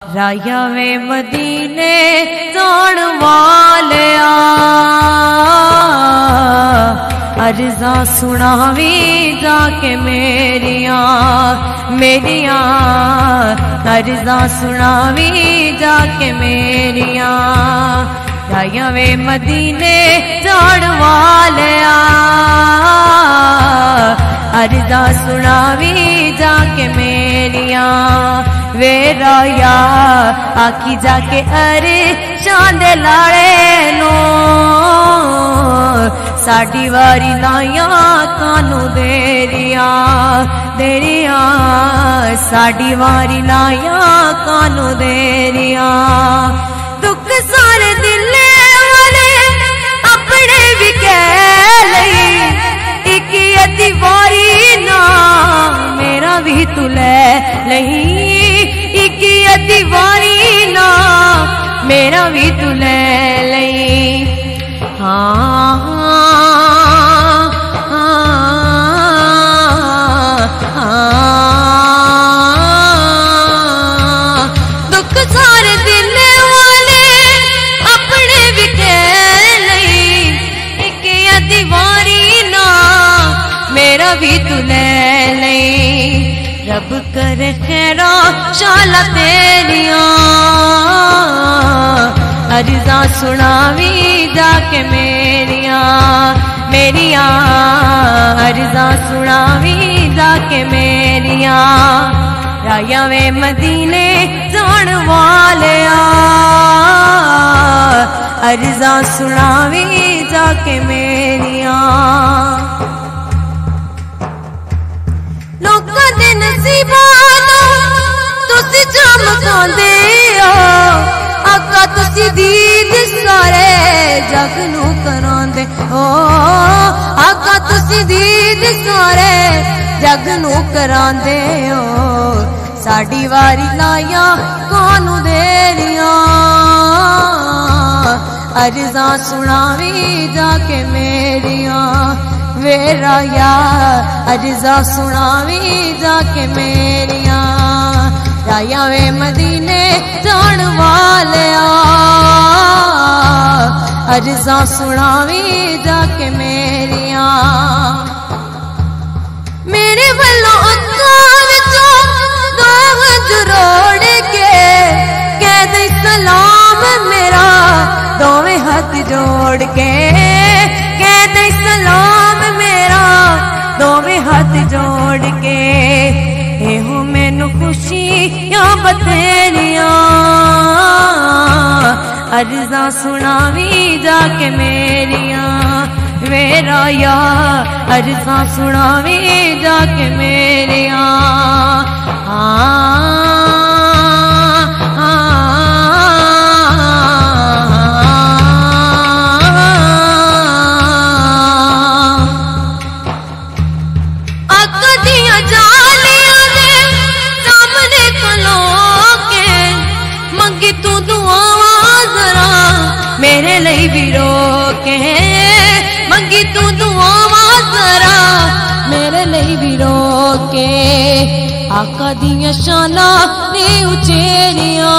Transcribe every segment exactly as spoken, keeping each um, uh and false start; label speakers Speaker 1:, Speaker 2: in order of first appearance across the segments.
Speaker 1: رایا وے مدینے جان والیا عرضاں سناویں جا کے میریاں میریاں عرضاں سناویں جا کے میریاں رایا وے مدینے جان والیا عرضاں سناویں جا کے میریاں وے رایا آکھی جا کے عرشاں دے لاڑے نو ساڈی واری لائیاں کانو دیریاں دیریاں ساڈی واری لائیاں کانو دیریاں دکھ سارے دلے والے اپنے بھی کہہ لئی ایک ادی واری نا میرا بھی تو لے لئی ایک ادی واری نا میرا بھی تو لے لئی ہاں دکھ سارے دل والے اپنے بھی کہہ لئی ایک ادی واری نا میرا بھی تو لے لئی رب کر خیرہ شالا تیریاں عرضاں سناویں جا کے میریاں میریاں عرضاں سناویں جا کے میریاں رایا وے مدینے جان والیا عرضاں سناویں جا کے میریاں لوکاں دے نصیباں تسی چمکاندے ہو آقا تسی دید سارے جگ نو کراندے ہو آقا تسی دید سارے جگ نو کراندے ہو ساڈی واری لائیاں کانو دیریاں عرضاں سناویں جا کے میریاں وے رایا عرضاں سناویں جا کے میریاں رایا وے مدینے جان والیا عرضاں سناویں جا کے میریاں میرے والوں اکھاں وچوں دو ہاتھ روڑ کے کہہ دے سلام میرا دوویں ہاتھ جوڑ کے کہہ دے سلام میرا دوویں ہاتھ جوڑ کے اے ہو مینوں خوشیاں بتھیریاں عرضاں سناویں جا کے میریاں وے رایا عرضاں سناویں جا کے میریاں ہاں میرے لئی بھی رو کے منگی تو دعاواں ذرا میرے لئی بھی رو کے آقا دیاں شاناں نے اچیریاں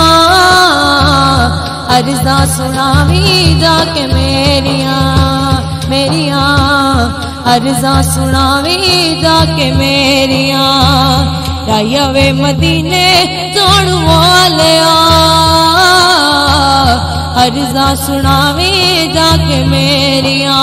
Speaker 1: عرضاں سناویں جا کے میریاں میریاں عرضاں سناویں جا کے میریاں رایا وے مدینے جان والیا عرضاں سناویں جا کے میریاں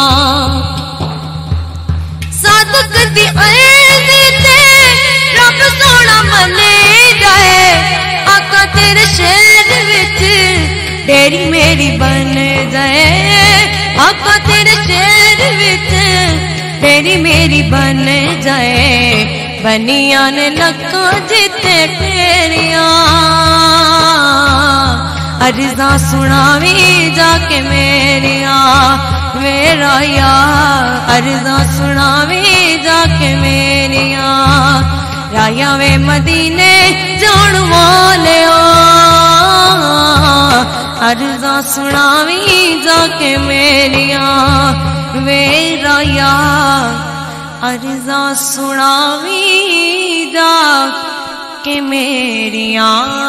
Speaker 1: صادق دی عرض تے رب سونا منے جائے آقا تیرے شہر وچ ڈیری میری بن جائے آقا تیرے شہر وچ ڈیری میری بن جائے بنیاں نے لکھاں جتے تیریاں عرضاں سناویں جا کے میریاں وے رایا عرضاں سناویں جا کے میریاں رایا وے مدینے جان والیا عرضاں سناویں جا کے میریاں وے رایا عرضاں سناویں جا کہ میریاں